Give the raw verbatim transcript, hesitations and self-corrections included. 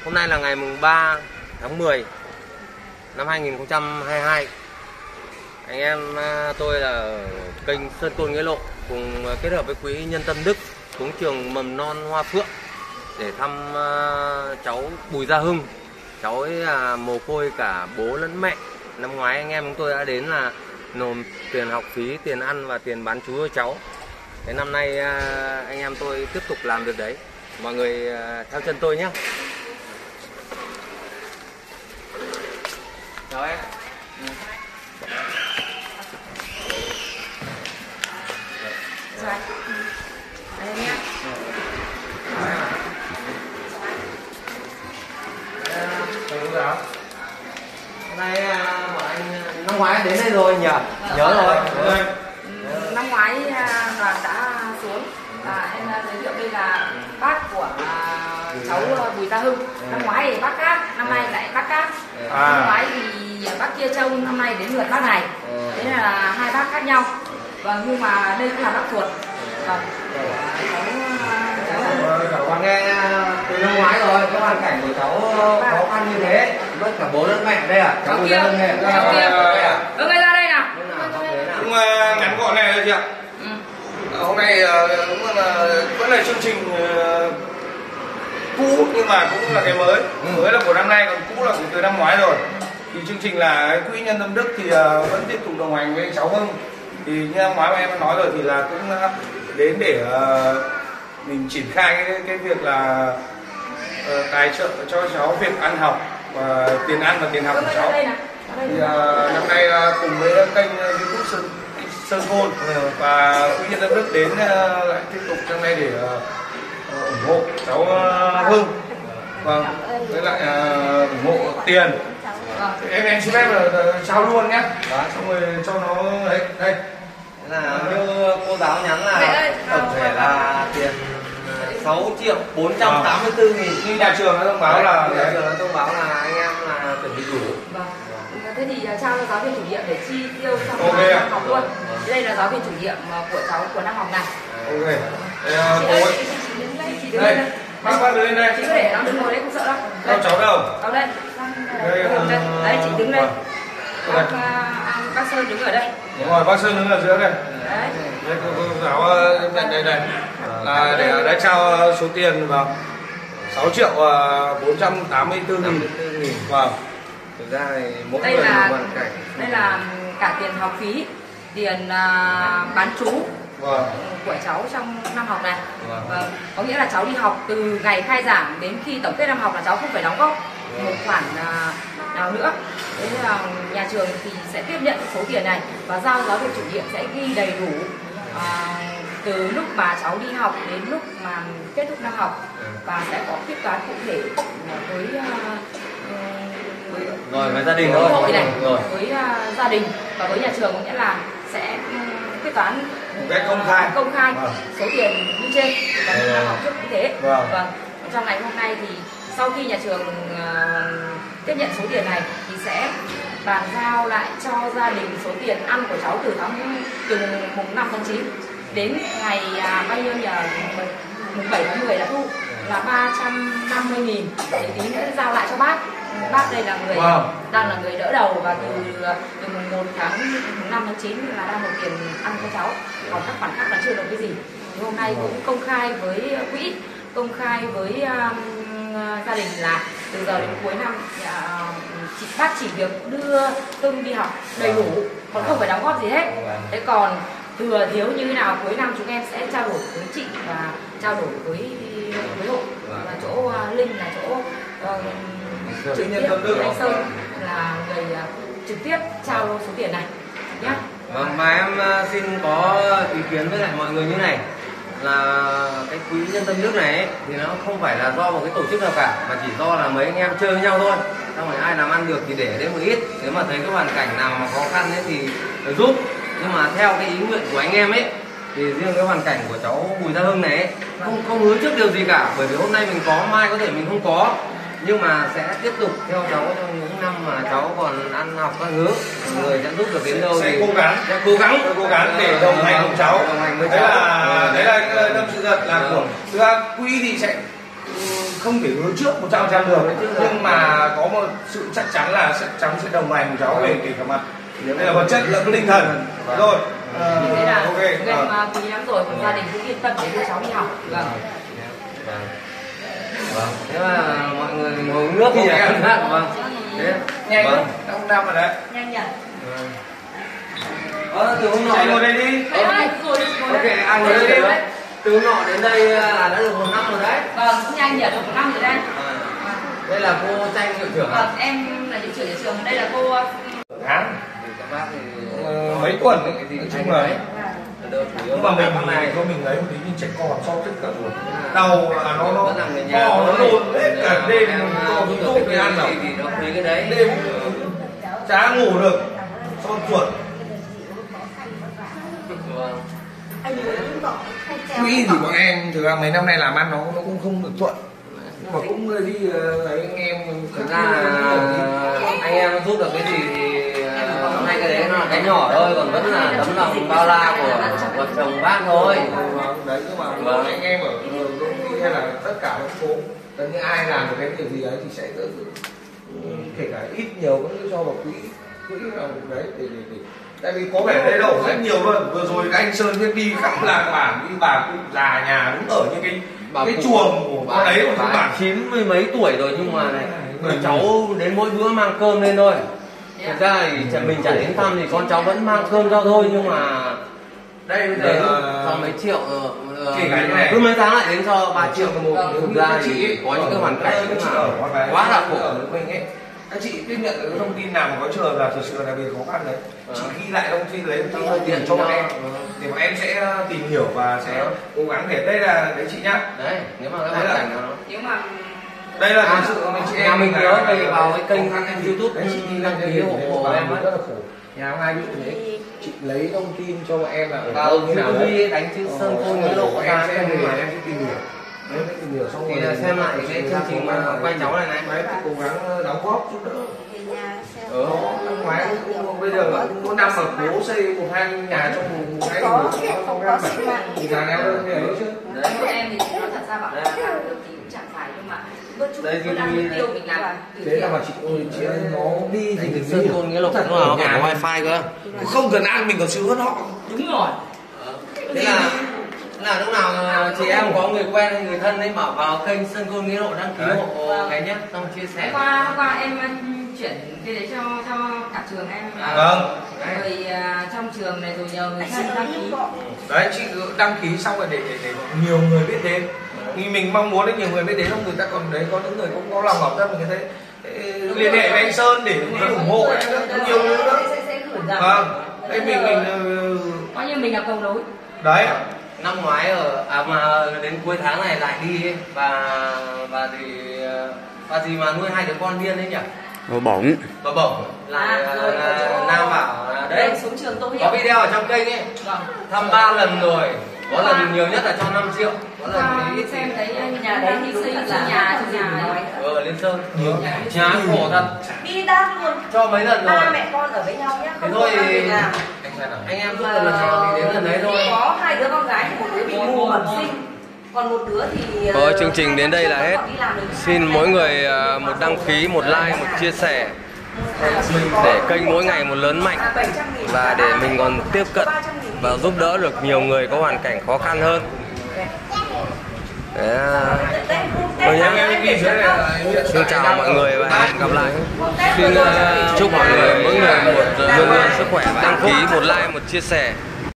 Hôm nay là ngày mùng ba tháng mười năm hai nghìn không trăm hai mươi hai. Anh em tôi là ở kênh Sơn Côn Nghĩa Lộ cùng kết hợp với Quỹ Nhân Tâm Đức xuống trường mầm non Hoa Phượng để thăm cháu Bùi Gia Hưng. Cháu ấy là mồ côi cả bố lẫn mẹ. Năm ngoái anh em chúng tôi đã đến là nộp tiền học phí, tiền ăn và tiền bán trú cho cháu. Thế năm nay anh em tôi tiếp tục làm việc đấy. Mọi người theo chân tôi nhé. Chào em. Rồi. Đây nhá. Thầy cô giáo. Hôm nay bọn anh năm ngoái đến đây rồi nhỉ? Nhớ rồi. Ừ. Năm ngoái đoàn đã xuống và em giới thiệu đây là bác của cháu Bùi Gia Hưng. Năm ngoái thì bác Cát, năm nay lại bác Cát. À. Năm ngoái thì bác kia trông, năm nay đến lượt bác này. Thế là hai bác khác nhau. Vâng, nhưng mà đây cũng là bác ruột. Vâng. Cháu còn nghe từ năm ngoái rồi, cái hoàn cảnh của cháu khó khăn như thế, mất cả bố lẫn mẹ đây à? Cháu kia, cháu kia. Ừ, người ra đây nào. Cũng ngắn gọn này thôi chị ạ. Ừ. Hôm nay cũng là vẫn là chương trình cũ nhưng mà cũng là cái mới. Ừ. Mới là của năm nay, còn cũ là của từ năm ngoái rồi. Thì chương trình là Quỹ Nhân Tâm Đức thì vẫn tiếp tục đồng hành với cháu Hưng. Thì như năm ngoái mà em đã nói rồi thì là cũng đến để mình triển khai cái, cái việc là uh, tài trợ cho cháu việc ăn học và tiền ăn và tiền học của cháu. Thì uh, năm nay uh, cùng với kênh YouTube Sơn, Sơn Côn và Quỹ Nhân Tâm Đức đến uh, lại tiếp tục trong đây để uh, ủng hộ cháu uh, Hưng. Vâng, với lại uh, ủng hộ tiền. Thì em em xin phép là uh, trao luôn nhé. Xong rồi cho nó đấy đây. Là như cô giáo nhắn là tổng thể là tiền sáu triệu bốn trăm tám mươi tư nghìn. Như nhà trường đã thông báo là nhà trường đã thông báo là anh em là chuẩn bị đủ. Vâng. Thế thì trao cho giáo viên chủ nhiệm để chi tiêu trong okay. năm học luôn. Đây là giáo viên chủ nhiệm của cháu của năm học này. Ok. Chị ơi, chị, chị đứng đây, chị đứng đây. Bác bác đứng lên đây. Chị cứ để nó đứng ngồi đấy không sợ đâu. Đâu cháu đâu? Đâu đây. Đây, đây. Đấy, chị đứng đây. Bác, bác Sơn đứng ở đây. Đúng rồi, bác Sơn đứng ở giữa đây. Đấy. Đây cô, cô giáo đây đây đây. Là để đã trao số tiền vào sáu triệu bốn trăm tám mươi tư nghìn. Vâng. Thực ra thì mỗi đây người là, một hoàn cảnh. Đây là cả tiền học phí, tiền uh, bán trú vâng. của cháu trong năm học này. Vâng. Vâng. Có nghĩa là cháu đi học từ ngày khai giảng đến khi tổng kết năm học là cháu không phải đóng góp vâng. một khoản uh, nào nữa. Thế là nhà trường thì sẽ tiếp nhận số tiền này và giao giáo viên chủ nhiệm sẽ ghi đầy đủ uh, từ lúc mà cháu đi học đến lúc mà kết thúc năm học và sẽ có quyết toán cụ thể với uh, với, rồi với gia đình với rồi, hội này, rồi. với uh, gia đình và với nhà trường, có nghĩa là sẽ um, quyết toán cái công khai công khai vâng. số tiền như trên và như năm học trước như thế. Vâng. Vâng. Trong ngày hôm nay thì sau khi nhà trường uh, tiếp nhận số tiền này thì sẽ bàn giao lại cho gia đình số tiền ăn của cháu từ tháng từ mùng năm tháng chín đến ngày à, bao nhiêu nhờ mùng bảy tháng mười đã thu là ba trăm năm mươi nghìn để tí nữa giao lại cho bác. Bác đây là người wow. đang là người đỡ đầu và từ từ mùng một tháng mùng năm tháng chín là đang nộp tiền ăn cho cháu, còn các khoản khác là chưa nộp cái gì. Thì hôm nay cũng công khai với quỹ, công khai với uh, gia đình là từ giờ đến cuối năm uh, chị, bác chỉ việc đưa Hưng đi học đầy đủ, còn không phải đóng góp gì hết. Thế còn thừa thiếu như thế nào cuối năm chúng em sẽ trao đổi với chị và trao đổi với với hội là chỗ uh, Linh là chỗ uh, trực tiếp anh Sơn là người uh, trực tiếp trao số tiền này nhé. Vâng, mà em uh, xin có ý kiến với lại mọi người như này là cái Quỹ Nhân Tâm Đức này ấy, thì nó không phải là do một cái tổ chức nào cả mà chỉ do là mấy anh em chơi với nhau thôi. Xong rồi ai làm ăn được thì để đấy một ít, nếu mà thấy cái hoàn cảnh nào mà khó khăn ấy thì giúp. Nhưng mà theo cái ý nguyện của anh em ấy thì riêng cái hoàn cảnh của cháu Bùi Gia Hưng này ấy, không không hứa trước điều gì cả, bởi vì hôm nay mình có, mai có thể mình không có, nhưng mà sẽ tiếp tục theo cháu trong những năm mà cháu còn ăn học các thứ, người sẽ giúp được đến đâu sẽ thì cố gắng sẽ cố gắng sẽ cố gắng để đồng hành cùng cháu. Đồng hành với đấy cháu. là đấy là tâm sự thật là của thực ra quỹ thì sẽ không thể hứa trước một trăm phần trăm được, nhưng mà có một sự chắc chắn là chắc chắn sẽ đồng hành cùng cháu về kể cả mặt đây là vật chất lẫn tinh thần rồi. Như thế là Ok, em quý lắm rồi, gia đình cũng yên tâm để đưa cháu đi học. Vâng. Vâng. Thế mà mọi người ngồi uống nước thì em vâng. Thế Nhanh vâng. lắm, năm năm rồi đấy. Nhanh nhỉ. Ờ, từ hôm nọ Chạy ngồi đây đi. Đấy ơi, ngồi đi, ngồi Ok, đây. anh ngồi đây đi. Từ hôm nọ đến đây là đã được một năm rồi đấy. Vâng, cũng nhanh nhỉ, được một năm rồi đây. À, đây là cô Tranh hiệu trưởng à? Vâng, em là hiệu trưởng nhà trường, đây là cô Tháng Thì các bác thì ờ, mấy tuần ấy, thì nói chung là nhưng mà mình này cho mình lấy một tí trẻ con so tất cả rồi đầu là nó nó bò nó nôn hết cả đêm to chúng tôi mới ăn nào thì nó quý cái đấy đêm chả ngủ được son chuột. Quỹ thì bọn em thực ra mấy năm nay làm ăn nó nó cũng không được thuận, nhưng mà cũng đi lấy anh em thực ra là anh em giúp được cái gì thì hôm nay cái đấy nó là cái nhỏ thôi, còn vẫn là tấm lòng bao la của vợ chồng bác thôi. Đấy nhưng mà anh em ở công ty hay là tất cả các phố những ai làm được cái điều gì đấy thì sẽ đỡ, kể cả ít nhiều vẫn cho vào quỹ quỹ vào đấy để để để tại vì có vẻ đây đổ rất nhiều luôn. Vừa rồi các anh Sơn biết đi khắp làng bản, đi bà cụ già nhà đúng ở những cái Bà cái cụ, chuồng của con ấy của bản chín mươi mấy tuổi rồi nhưng mà này cháu đến mỗi bữa mang cơm lên thôi. Thực ra thì mình chả đến thăm thì con cháu vẫn mang cơm cho thôi, nhưng mà đây bây đến giờ cho mấy triệu kể cả như này cứ mấy tháng lại đến cho ba triệu một. Thực Thực ra thì có những cái hoàn cảnh mà quá là khổ. ở mình ấy, các chị tiếp nhận được cái thông tin nào mà có trường là thực sự là việc khó khăn đấy, chị ghi lại thông tin lấy thông tin tiền cho bọn em thì bọn em sẽ tìm hiểu và sẽ cố gắng để đây là đấy chị nhá. Đấy, nếu mà cái hoàn cảnh nó nếu mà đây là thực sự mình chị nhà em mình là- nhớ về vào cái kênh YouTube đấy, chị đi đăng đăng ký ký hộ hộ em em ấy. rất là khổ. Nhà ông ai ví dụ thế chị lấy thông tin cho bọn em là ở Vào đâu như nào đấy, Duy đánh chữ Sơn Côn Nghĩa Lộ của em ra sẽ xem về mà em sẽ tìm hiểu. Đấy, sẽ tìm hiểu xong thì rồi là xem lại cái chương trình mà quay cháu này này. đấy thì cố gắng đóng góp giúp đỡ. Ừ. Năm ngoái cũng bây giờ là cũng mỗi năm mà cố xây một hai nhà trong một một hai người không em phải thì là em đơn về đấy chứ. đấy em thì nói thật ra bảo là làm được thì cũng chẳng phải, nhưng mà bớt chút Đây, bớt ăn thì- mục tiêu mình làm từ Thế là thiện. mà chị ơi chị ơi nó đi thì mình Sơn Côn Nghĩa Lộ thật nó ở có nhà wifi cơ. không cần ăn mình còn sướng hơn họ. Đúng rồi. Thế là là lúc nào chị em có người quen hay người thân ấy bảo vào kênh Sơn Côn Nghĩa Lộ đăng ký hộ cái nhé, xong chia sẻ. Hôm qua hôm qua em chuyển cái đấy cho cho cả trường em. À, Vâng. Rồi à, trong trường này rồi nhờ người thân đăng ký. Đấy chị cứ đăng ký xong rồi để để, để nhiều người biết đến. Thì mình mong muốn là nhiều người biết đến, không người ta còn đấy có những người cũng có lòng hảo tâm mình thấy liên hệ với anh Sơn để đi ủng hộ ấy, rất nhiều người nữa. Sẽ sẽ gửi ra. Vâng. Đây mình mình ừ, Coi như mình là cầu nối. đấy Năm ngoái ở à mà đến cuối tháng này lại đi ấy, và và thì và gì mà nuôi hai đứa con điên đấy nhỉ? Nó bỏng. Và bổng lại À, rồi, là, ở chỗ- Nam bảo là đấy Đây xuống trường tôi hiểu. có video ở trong kênh ấy, Vâng. thăm ba lần rồi, có lần nhiều nhất là cho năm triệu, có lần Qua thì ít xem thì thấy nhà đấy thì xây xây nhà cho nhà ấy. ở Liên Sơn nhiều nhà khổ thật, Đi đắt luôn. cho mấy lần rồi. Ba mẹ con ở với nhau nhá. Thế Không thôi có ăn việc làm. anh xem nào, anh em giúp lần nào thì đến lần đấy thôi. Có hai đứa con gái thì một đứa bị mù bẩm sinh. Còn một đứa thì Thôi, chương trình đến đây là hết. đi làm được Xin mỗi người à, một đăng ký, một like, một chia sẻ để kênh mỗi ngày một lớn mạnh bảy trăm nghìn và để mình còn tiếp cận và giúp đỡ được nhiều người có hoàn cảnh khó khăn hơn. Đấy, à, thôi nhá. Xin chào mọi người và hẹn gặp lại. Xin à, chúc mọi người mỗi người một luôn luôn sức khỏe và đăng ký, một like, một chia sẻ.